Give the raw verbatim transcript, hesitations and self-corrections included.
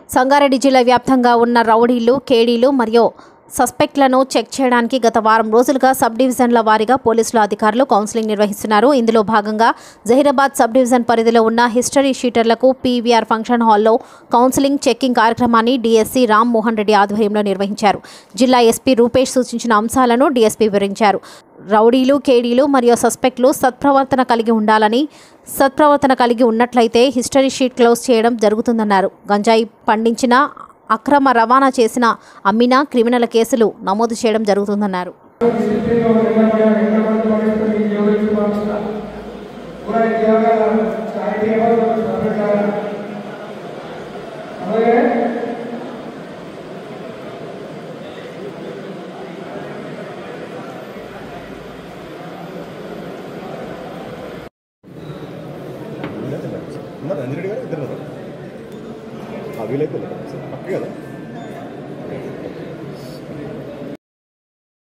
సంగారెడ్డి జిల్లా వ్యాప్తంగా ఉన్న రౌడీలు, కేడీలు మరియు సస్పెక్ట్లను చెక్ చేయడానికి గత వారం రోజులుగా సబ్ డివిజన్ల వారీగా పోలీసులు అధికారులు కౌన్సిలింగ్ నిర్వహిస్తున్నారు. ఇందులో భాగంగా జహీరాబాద్ సబ్ డివిజన్ పరిధిలో ఉన్న హిస్టరీ షీటర్లకు పీవీఆర్ ఫంక్షన్ హాల్లో కౌన్సిలింగ్ చెక్కింగ్ కార్యక్రమాన్ని డీఎస్సీ రామ్ మోహన్ రెడ్డి ఆధ్వర్యంలో నిర్వహించారు. జిల్లా ఎస్పీ రూపేష్ సూచించిన అంశాలను డీఎస్పీ వివరించారు. రౌడీలు, కేడీలు మరియు సస్పెక్ట్లు సత్ప్రవర్తన కలిగి ఉండాలని, సత్ప్రవర్తన కలిగి ఉన్నట్లయితే హిస్టరీ షీట్ క్లోజ్ చేయడం జరుగుతుందన్నారు. గంజాయి పండించిన, అక్రమ రవాణా చేసిన, అమ్మిన క్రిమినల్ కేసులు నమోదు చేయడం జరుగుతుందన్నారు. अंजरेडी गाరు ఇద్దరు అవి లేకపోతే పక్క కదా